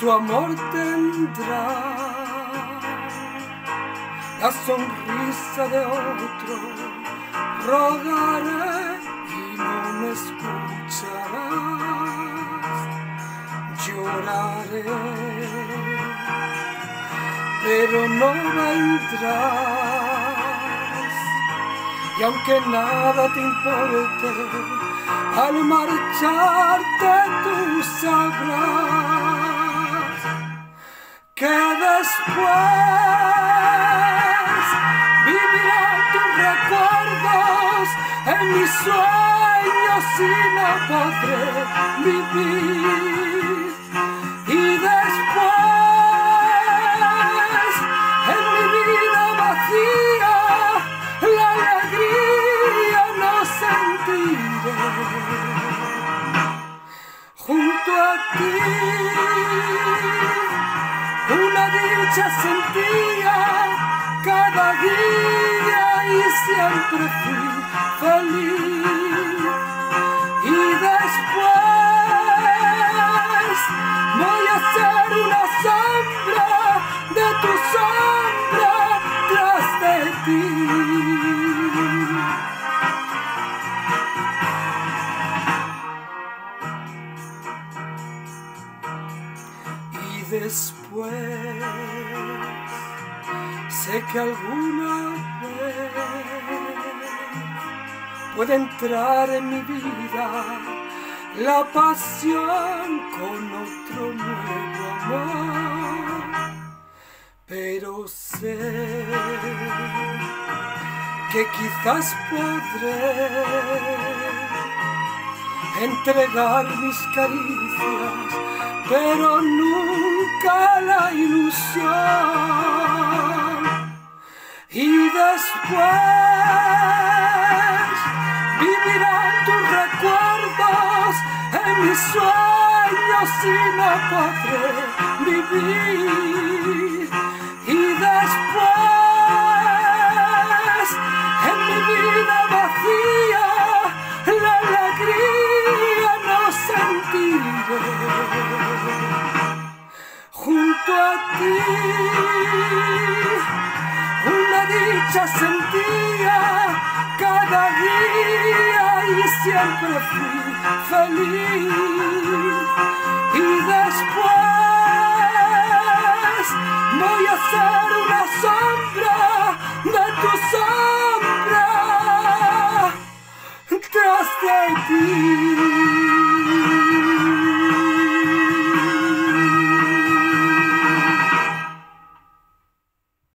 tu amor tendrá la sonrisa de otro. Rogaré y no me escucharás. Lloraré, pero no vendrás. Y aunque nada te importe, al marcharte tú sabrás que después vivirán tus recuerdos en mis sueños y no podré vivir. Y después en mi vida vacía la alegría no sentiré. Junto a ti una dicha sentía cada día y siempre fui feliz. Y después voy a ser una sombra de tu sombra tras de ti. Después sé que alguna vez puede entrar en mi vida la pasión con otro nuevo amor, pero sé que quizás podré entregar mis caricias, pero nunca la ilusión. Y después vivirán tus recuerdos en mis sueños y no podré vivir. Y después en mi vida vacía la alegría no sentiré. Junto a ti una dicha sentía cada día y siempre fui feliz. Y después voy a ser una sombra de tu sombra tras de ti.